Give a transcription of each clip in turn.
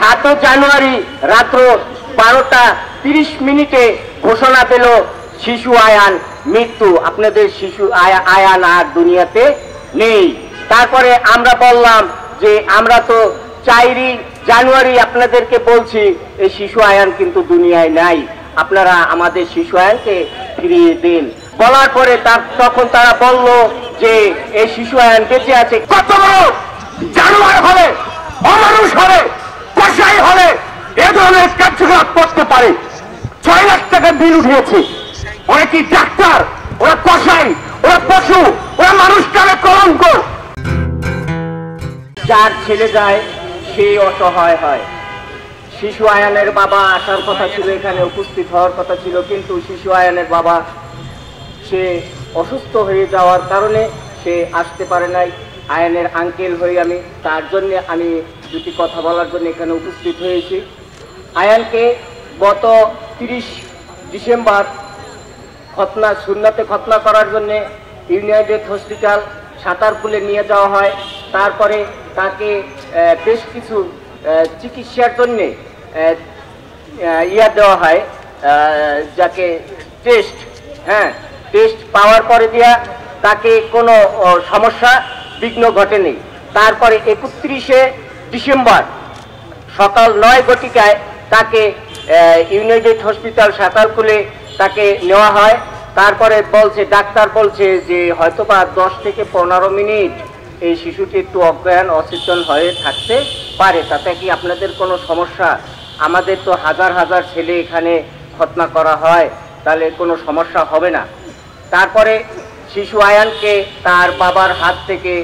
7 জানুয়ারি রাত্র 12:30 ঘোষণা পেল শিশু আয়ান মৃত্যু। আপনাদের শিশু আয়ান আর দুনিয়াতে নেই। তারপরে আমরা বললাম যে আমরা তো 4 জানুয়ারি আপনাদেরকে বলছি এই শিশু আয়ান কিন্তু দুনিয়ায় নাই, আপনারা আমাদের শিশু আয়ানকে ফিরিয়ে দিন। বলার পরে তখন তারা বলল যে এই শিশু আয়ান বেঁচে আছে। কত বড় জানোয়ার হলে, অমানুষ হলে, কসাই হলে এ ধরনের কার্যকলাপ করতে পারে? 6 লাখ টাকা বিল উঠিয়েছে। ওরা কি ডাক্তার? ওরা কসাই? ওরা পশু? ওরা মানুষ কালে কলঙ্ক। যার ছেলে যায় সে অসহায় হয়। শিশু আয়ানের বাবা আসার কথা ছিল, এখানে উপস্থিত হওয়ার কথা ছিল, কিন্তু শিশু আয়ানের বাবা সে অসুস্থ হয়ে যাওয়ার কারণে সে আসতে পারে নাই। আয়ানের আঙ্কেল হয়ে আমি তার জন্য আমি দুটি কথা বলার জন্য এখানে উপস্থিত হয়েছি। আয়ানকে গত 30 ডিসেম্বর সুন্নাতে খতনা করার জন্য ইউনাইটেড হসপিটাল সাঁতারপুলে নিয়ে যাওয়া হয়। তারপরে তাকে বেশ কিছু চিকিৎসার জন্য দেওয়া হয়, যাকে টেস্ট টেস্ট পাওয়ার পরে দিয়া তাকে কোনো সমস্যা বিঘ্ন ঘটেনি। তারপরে 31 ডিসেম্বর সকাল 9 ঘটিকায় তাকে ইউনাইটেড হসপিটাল সাঁতারপুলে তাকে নেওয়া হয়। তারপরে ডাক্তার বলছে যে হয়তোবা 10 থেকে 15 মিনিট এই শিশুটি একটু অজ্ঞান অচেতন হয়ে থাকতে পারে। তাতে কি আপনাদের কোনো সমস্যা? আমাদের তো হাজার হাজার ছেলে এখানে খতনা করা হয়, তাহলে কোনো সমস্যা হবে না। তারপরে শিশু আয়ানকে তার বাবার হাত থেকে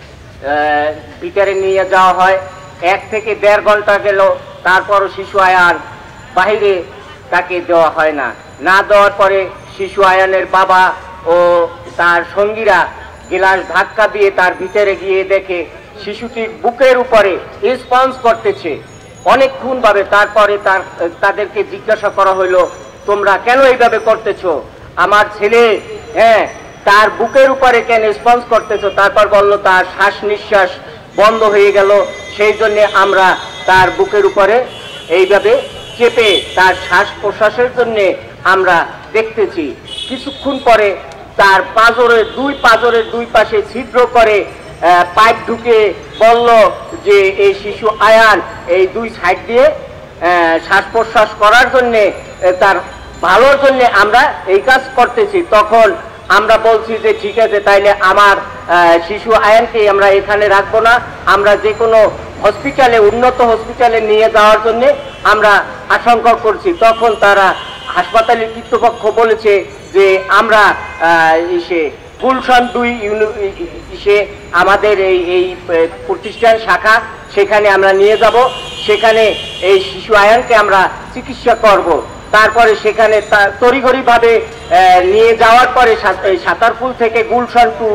ভিতরে নিয়ে যাওয়া হয়। 1 থেকে 1.5 ঘন্টা গেল, তারপরও শিশু আয়ান বাইরে তাকে দেওয়া হয় না। না দেওয়ার পরে শিশু আয়ানের বাবা ও তার সঙ্গীরা গ্লাস ধাক্কা দিয়ে তার ভিতরে গিয়ে দেখে শিশুটির বুকের উপরে স্পঞ্জ করতেছে অনেকক্ষণ ভাবে। তারপরে তাদেরকে জিজ্ঞাসা করা হইলো, তোমরা কেন এইভাবে করতেছো? আমার ছেলে তার বুকের উপরে কেন স্পঞ্জ করতেছো? তারপর বলল তার শ্বাস নিঃশ্বাস বন্ধ হয়ে গেল, সেই জন্য আমরা তার বুকের উপরে এইভাবে চেপে তার শ্বাস প্রশ্বাসের জন্য আমরা দেখতেছি। কিছুক্ষণ পরে তার পাঁজরের দুই পাশে ছিদ্র করে পাইপ ঢুকে বলল যে এই শিশু আয়ান এই 2 সাইড দিয়ে শ্বাস প্রশ্বাস করার জন্যে, তার ভালোর জন্য আমরা এই কাজ করতেছি। তখন আমরা বলছি যে ঠিক আছে, তাইলে আমার শিশু আয়ানকে আমরা এখানে রাখবো না, আমরা যে কোনো হসপিটালে, উন্নত হসপিটালে নিয়ে যাওয়ার জন্য আমরা আশঙ্কা করছি। তখন তারা হাসপাতালের কর্তৃপক্ষ বলেছে যে আমরা গুলশান 2 আমাদের এই প্রতিষ্ঠান শাখা, সেখানে আমরা নিয়ে যাব, সেখানে এই শিশু আয়ানকে আমরা চিকিৎসা করব। তারপরে সেখানে তড়িঘড়িভাবে নিয়ে যাওয়ার পরে সাঁতারপুল থেকে গুলশান 2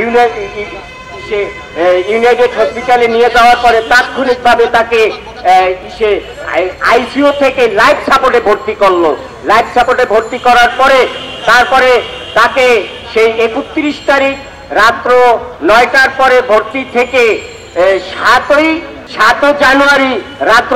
ইউনাইটেড হসপিটালে নিয়ে যাওয়ার পরে তাৎক্ষণিকভাবে তাকে আইসিইউ থেকে লাইফ সাপোর্টে ভর্তি করলো। লাইফ সাপোর্টে ভর্তি করার পরে তারপরে তাকে সেই 31 তারিখ রাত্র 9টার পরে ভর্তি থেকে 7 জানুয়ারি রাত্র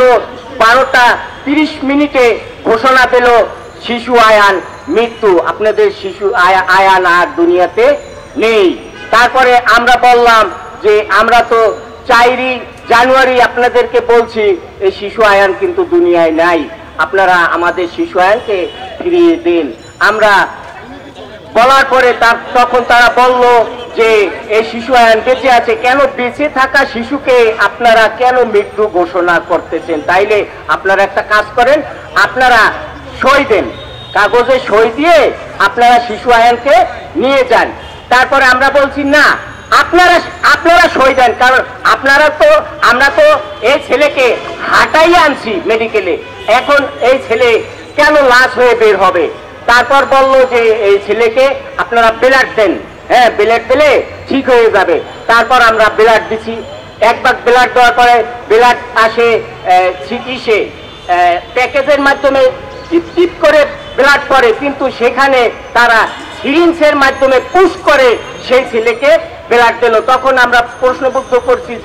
12:30 ঘোষণা পেল শিশু আয়ান মৃত্যু। আপনাদের শিশু আয়ান আর দুনিয়াতে নেই। তারপরে আমরা বললাম যে আমরা তো 4 জানুয়ারি আপনাদেরকে বলছি এই শিশু আয়ান কিন্তু দুনিয়ায় নাই, আপনারা আমাদের শিশু আয়ানকে ফিরিয়ে দিন। আমরা বলার পরে তখন তারা বলল যে এই শিশু আয়ান বেঁচে আছে। কেন বেঁচে থাকা শিশুকে আপনারা কেন মৃত্যু ঘোষণা করতেছেন? তাইলে আপনারা একটা কাজ করেন, আপনারা সই দেন, কাগজে সই দিয়ে আপনারা শিশু আয়ানকে নিয়ে যান। তারপরে আমরা বলছি না, আপনারা সই দেন, কারণ আমরা তো এই ছেলেকে হাঁটাই আনছি মেডিকেলে, এখন এই ছেলে কেন লাশ হয়ে বের হবে? তারপর বলল যে এই ছেলেকে আপনারা ব্লাড দেন, ব্লাড দিলে ঠিক হয়ে যাবে। তারপর আমরা ব্লাড দিছি। একবার ব্লাড দেওয়ার পরে ব্লাড আসে চিকিৎসে প্যাকেজের মাধ্যমে টিপ করে ব্লাড পড়ে, কিন্তু সেখানে তারা সিরিঞ্জের মাধ্যমে পুশ করে সেই ছেলেকে ব্লাড দিল। তখন আমরা প্রশ্নবুদ্ধ করছি যে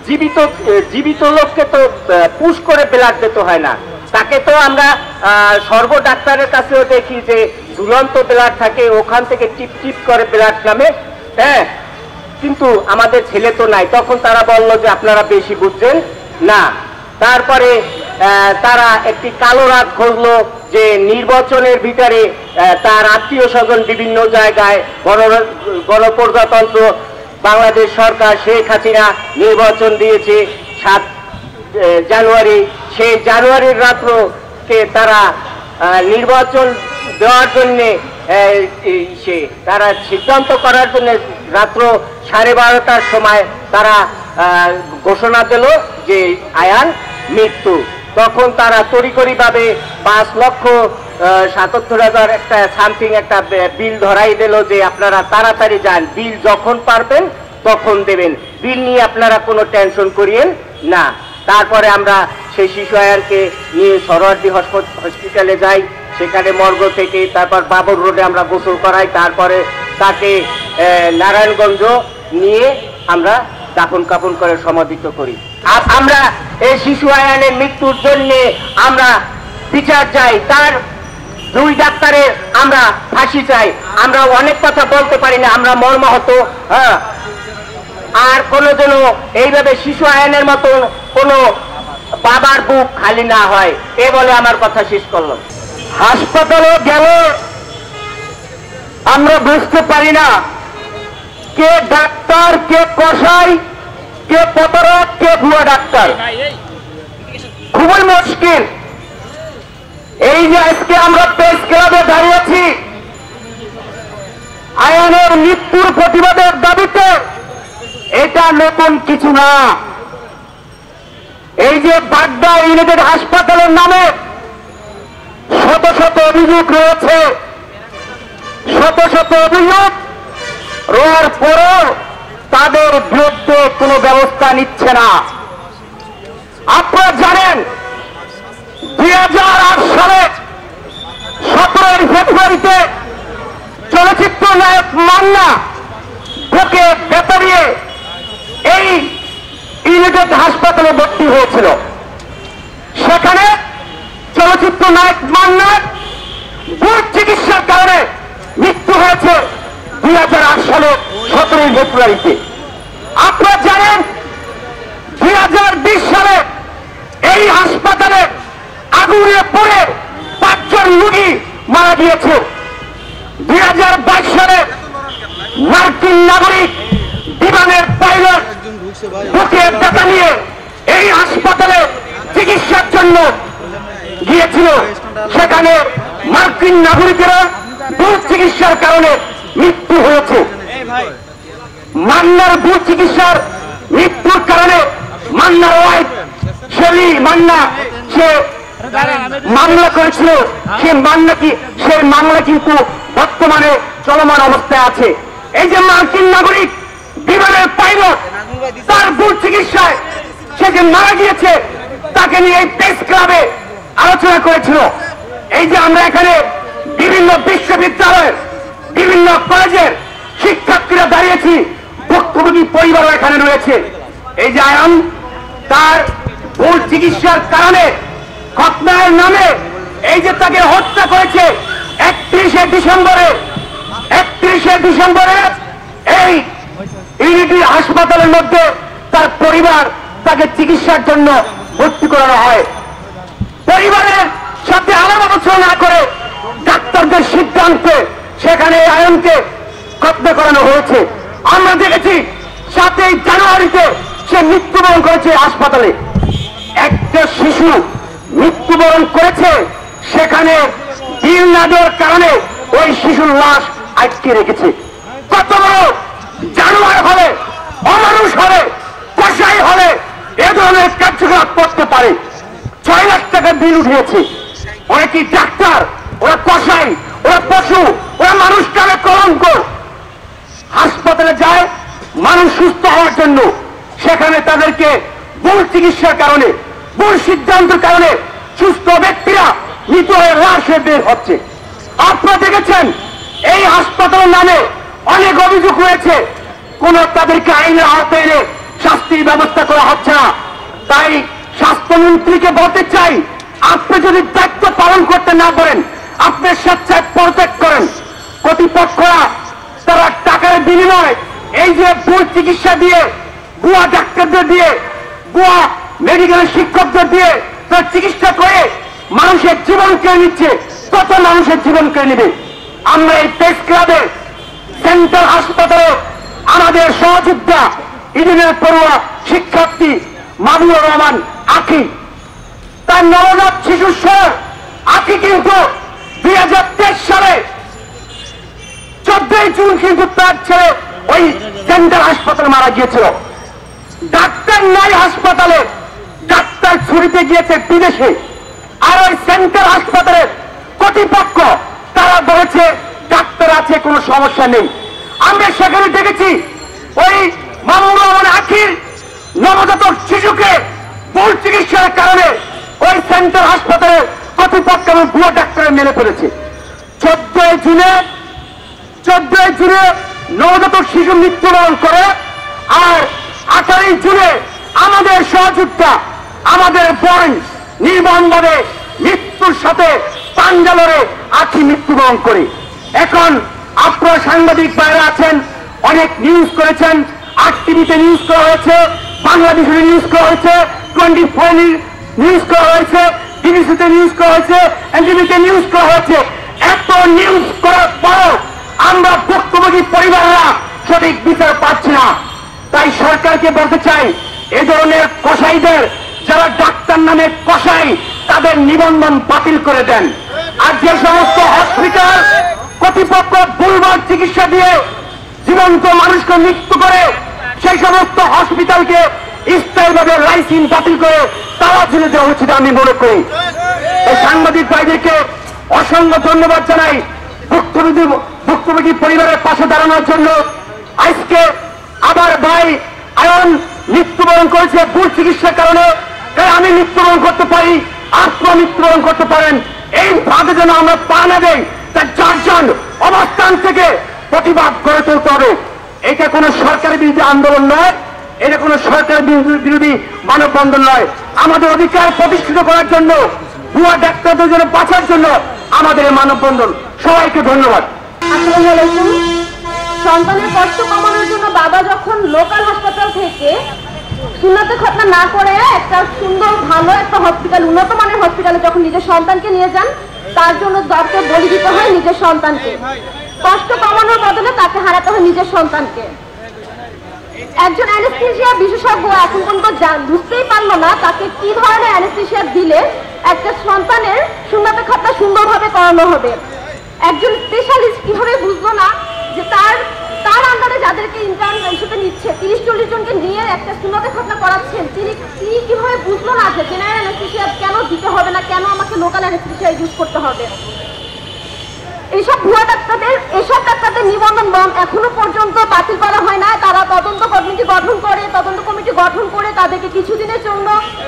জীবিত লোককে তো পুশ করে ব্লাড দিতে হয় না, তাকে তো আমরা সর্ব ডাক্তারের কাছেও দেখি যে ঝুলন্ত ব্লাড থাকে, ওখান থেকে টিপ টিপ করে ব্লাড নামে। হ্যাঁ, কিন্তু আমাদের ছেলে তো নাই। তখন তারা বলল যে আপনারা বেশি বুঝছেন না। তারপরে তারা একটি কালো রাত খুঁজলো যে নির্বাচনের ভিতরে তার আত্মীয় স্বজন বিভিন্ন জায়গায় গণপ্রজাতন্ত্র বাংলাদেশ সরকার শেখ হাসিনা নির্বাচন দিয়েছে 7 জানুয়ারি। সেই জানুয়ারির রাত্রকে তারা নির্বাচন দেওয়ার জন্যে তারা সিদ্ধান্ত করার জন্য রাত্র 12:30টার সময় তারা ঘোষণা দিল যে আয়ান মৃত্যু। তখন তারা তড়িঘড়িভাবে 5,77,000 একটা সামথিং একটা বিল ধরাই দিল যে আপনারা তাড়াতাড়ি যান, বিল যখন পারবেন তখন দেবেন, বিল নিয়ে আপনারা কোনো টেনশন করিয়েন না। তারপরে আমরা সেই শিশু আয়ানকে নিয়ে সরোয়ার্দী হসপিটালে যাই, সেখানে মর্গ থেকে তারপর বাবর রোডে আমরা গোসল করাই, তারপরে তাকে নারায়ণগঞ্জ নিয়ে আমরা দাফন কাফন করে সমাধিত করি। আর আমরা এই শিশু আয়ানের মৃত্যুর জন্য আমরা বিচার চাই, তার 2 ডাক্তারের আমরা ফাঁসি চাই। আমরা অনেক কথা বলতে পারি না, আমরা মর্মাহত। হ্যাঁ, আর কোনো যেন এইভাবে শিশু আয়ানের মতো কোনো বাবার বুক খালি না হয়, এ বলে আমার কথা শেষ করলাম। হাসপাতালে গেলে আমরা বুঝতে পারি না কে ডাক্তার, কে কসাই, কে প্রতারক, কে ভুয়া ডাক্তার। খুবই মুশকিল। এই যে আজকে আমরা প্রেস ক্লাবে দাঁড়িয়েছি আয়ানের মৃত্যুর প্রতিবাদের দাবিতে, এটা নতুন কিছু না। এই যে বাড্ডা ইউনাইটেড হাসপাতালের নামে শত শত অভিযোগ রয়েছে, শত শত অভিযোগ রোয়ার পরও তাদের বিরুদ্ধে কোনো ব্যবস্থা নিচ্ছে না। আপনারা জানেন 2008 সালে 17 ফেব্রুয়ারিতে চলচ্চিত্র নায়ক মান্না বুকে ব্যথা নিয়ে এই ইউনাইটেড হাসপাতালে ভর্তি হয়েছিল। সেখানে চলচ্চিত্র নায়ক মান্নার ভুল চিকিৎসার কারণে মৃত্যু হয়েছে 2008 সালে 17 ফেব্রুয়ারিতে। আপনারা জানেন 2020 সালে এই হাসপাতালে আগুনে পড়ে 5 জন রোগী মারা গিয়েছে। 2022 সালে মার্কিন নাগরিক বিমানের পাইলট বুকে ব্যথা নিয়ে এই হাসপাতালে চিকিৎসার জন্য গিয়েছিল। সেখানে মার্কিন নাগরিকেরা ভুল চিকিৎসার কারণে মৃত্যু হয়েছে। মান্নার ভুল চিকিৎসার মৃত্যুর কারণে মান্নার ওয়াইফ শেলি মান্না সে মামলা করেছিল। সেই মামলা কিন্তু বর্তমানে চলমান অবস্থায় আছে। এই যে মার্কিন নাগরিক বিমানের পাইলট, তার ভুল চিকিৎসায় সে যে মারা গিয়েছে, তাকে নিয়ে এই প্রেস ক্লাবে আলোচনা করেছিল। এই যে আমরা এখানে বিভিন্ন বিশ্ববিদ্যালয়ের বিভিন্ন কলেজের শিক্ষার্থীরা দাঁড়িয়েছি, ভুক্তভোগী পরিবারও এখানে রয়েছে। এই যে আয়ান, তার ভুল চিকিৎসার কারণে খতনার নামে এই যে তাকে হত্যা করেছে 31শে ডিসেম্বরে এই ইউনিটি হাসপাতালের মধ্যে তার পরিবার তাকে চিকিৎসার জন্য ভর্তি করানো হয়। পরিবারের সাথে আলাপ আলোচনা না করে ডাক্তারদের সিদ্ধান্তে সেখানে আয়নকে খতনা করানো হয়েছে। আমরা দেখেছি 7 জানুয়ারিতে সে মৃত্যুবরণ করেছে হাসপাতালে। একটা শিশু মৃত্যুবরণ করেছে, সেখানে বিল না দেওয়ার কারণে ওই শিশুর লাশ আটকে রেখেছে। কত বড় জানোয়ার হলে, অমানুষ হলে, কসাই হলে এ ধরনের কার্যকলাপ করতে পারে? 6 লাখ টাকা বিল উঠিয়েছে। ওরা কি ডাক্তার? ওরা কসাই? ওরা পশু? ওরা মানুষ কালে কলঙ্ক? হাসপাতালে যায় মানুষ সুস্থ হওয়ার জন্য, সেখানে তাদেরকে ভুল চিকিৎসার কারণে, ভুল সিদ্ধান্তের কারণে সুস্থ ব্যক্তিরা মৃত হয়ে লাশে বের হচ্ছে। আপনারা দেখেছেন এই হাসপাতালের নামে অনেক অভিযোগ রয়েছে, কোন তাদেরকে আইনের আওতায় এনে শাস্তির ব্যবস্থা করা হচ্ছে না। তাই স্বাস্থ্যমন্ত্রীকে বলতে চাই, আপনি যদি দায়িত্ব পালন করতে না পারেন, আপনি স্বেচ্ছায় পদত্যাগ করেন। কর্তৃপক্ষরা তারা টাকার বিনিময়ে এই যে ভুল চিকিৎসা দিয়ে, ভুয়া ডাক্তারদের দিয়ে, ভুয়া মেডিকেলের শিক্ষকদের দিয়ে তারা চিকিৎসা করে মানুষের জীবন কেড়ে নিচ্ছে। কত মানুষের জীবন কেড়ে নিবে? আমরা এই প্রেস ক্লাবে, সেন্ট্রাল হাসপাতালে আমাদের সহযোদ্ধা ইডেনের পড়ুয়া শিক্ষার্থী মাহবুবুর রহমান আখি, তার নবজাত শিশুর সহ আখি কিন্তু 2023 সালে 14 জুন কিন্তু তার ছেলে ওই সেন্ট্রাল হাসপাতালে মারা গিয়েছিল। ডাক্তার নাই হাসপাতালে, ডাক্তার ছুটিতে গিয়েছে বিদেশে। আর ওই সেন্ট্রাল হাসপাতালের কর্তৃপক্ষ তারা বলেছে ডাক্তার আছে, কোনো সমস্যা নেই। আমরা সেখানে দেখেছি ওই মাহবুবুর রহমান আখির নবজাতক শিশুকে ভুল চিকিৎসার কারণে ওই সেন্ট্রাল হাসপাতালের কর্তৃপক্ষ এবং ভুয়া ডাক্তার মেরে ফেলেছে। 14 জুনে নবজাতক শিশু মৃত্যুবরণ করে, আর 18 জুনে আমাদের সহযোদ্ধা, আমাদের বোন নির্মমভাবে মৃত্যুর সাথে পাঞ্জা লড়ে আখি মৃত্যুবরণ করে। এখন আপনারা সাংবাদিক বাইরে আছেন, অনেক নিউজ করেছেন, RTVতে নিউজ করা হয়েছে, বাংলাদেশে নিউজ করা হয়েছে, 24 নিউজ করা হয়েছে, DBCতে নিউজ করা হয়েছে, NTVতে নিউজ করা হয়েছে। এত নিউজ করার পর আমরা ভুক্তভোগী পরিবাররা সঠিক বিচার পাচ্ছি না। তাই সরকারকে বলতে চাই, এ ধরনের কসাইদের, যারা ডাক্তার নামে কসাই, তাদের নিবন্ধন বাতিল করে দেন। আর যে সমস্ত হসপিটাল কর্তৃপক্ষ ভুলভাল চিকিৎসা দিয়ে জীবন্ত মানুষকে মৃত্যু করে, সেই সমস্ত হসপিটালকে স্থায়ীভাবে লাইসেন্স বাতিল করে তারা ছেড়ে দেওয়া উচিত আমি মনে করি। এই সাংবাদিক ভাইদেরকে অসংখ্য ধন্যবাদ জানাই ভুক্তভোগী পরিবারের পাশে দাঁড়ানোর জন্য। আজকে আবার ভাই আয়ন মৃত্যুবরণ করেছে ভুল চিকিৎসার কারণে, তাই আমি মৃত্যুবরণ করতে পারি, আপনারা মৃত্যুবরণ করতে পারেন। এই ভাগে যেন আমরা পা না দেই, তার চারজন অবস্থান থেকে প্রতিবাদ গড়ে তুলতে হবে। এটা কোনো সরকারের বিরোধী আন্দোলন নয়, এটা কোনো সরকার বিরোধী মানববন্ধন নয়। আমাদের অধিকার প্রতিষ্ঠিত করার জন্য, ভুয়া ডাক্তারদের জন্য বাঁচার জন্য আমাদের এই মানববন্ধন। সবাইকে ধন্যবাদ। আসসালামু আলাইকুম। সন্তানের কষ্ট কমানোর জন্য বাবা যখন লোকাল হাসপাতাল থেকে সুন্নতে খতনা না করে একটা সুন্দর ভালো একটা হসপিটাল, উন্নত মানের হসপিটালে যখন নিজের সন্তানকে নিয়ে যান, তার জন্য দরকে বলি দিতে হয় নিজের সন্তানকে। কষ্ট কমানোর বদলে তাকে হারাতে হয় নিজের সন্তানকে। একজন অ্যানেস্থেশিয়া বিশেষজ্ঞ এখন পর্যন্ত বুঝতেই পারলো না তাকে কি ধরনের অ্যানেস্থেশিয়া দিলে একটা সন্তানের সুন্নতে খতনা সুন্দরভাবে করানো হবে। একজন স্পেশালিস্ট কিভাবে বুঝলো না যে তার আন্ডারে যাদেরকে ইন্টার্ন হিসেবে নিচ্ছে 30-40 জনকে নিয়ে একটা সুন্নতে খতনা করাচ্ছেন, তিনি কিভাবে বুঝলো না যে জেনারেল অ্যানেস্থেশিয়া কেন দিতে হবে না, কেন আমাকে লোকাল অ্যানেস্থেশিয়া ইউজ করতে হবে। এসব ডাক্তারদের নিবন্ধন এখনো পর্যন্ত বাতিল করা হয় না। তারা তদন্ত কমিটি গঠন করে তাদেরকে কিছুদিনের জন্য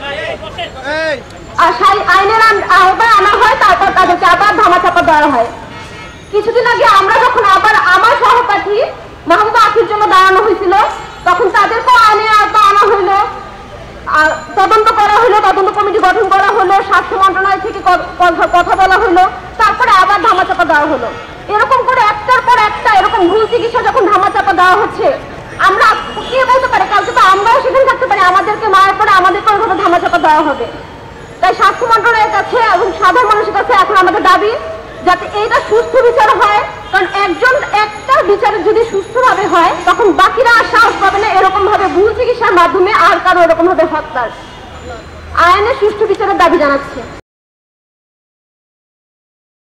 আইনের আওতায় আনা হয়, তারপর তাদেরকে আবার ধামাচাপা দেওয়া হয়। কিছুদিন আগে আমরা যখন আবার আমার সহপাঠী মাহবুবা আখির জন্য দাঁড়ানো হয়েছিল, তখন তাদেরকেও আইনের আওতায় আনা হইলো, তদন্ত করা হলো, তদন্ত কমিটি গঠন করা হলো, স্বাস্থ্য মন্ত্রণালয় থেকে কথা বলা হলো, তারপরে আবার ধামাচাপা দেওয়া হলো। এরকম করে একটার পর একটা এরকম ভুল চিকিৎসা যখন ধামাচাপা দেওয়া হচ্ছে, আমরা কে বলতে পারি কালকে তো আমরাও সেখানে থাকতে পারি, আমাদেরকে মারার পরে আমাদেরকে ওইভাবে ধামাচাপা দেওয়া হবে। তাই স্বাস্থ্য মন্ত্রণালয়ের কাছে এবং সাধারণ মানুষের কাছে এখন আমাদের দাবি যাতে এইটা সুস্থ বিচার হয়, কারণ একটা বিচার যদি সুস্থভাবে হয় তখন বাকিরা আর সাহস পাবে না এরকম ভাবে ভুল চিকিৎসার মাধ্যমে আর কারো এরকম ভাবে হত্যার। আইনের সুষ্ঠু বিচারের দাবি জানাচ্ছে।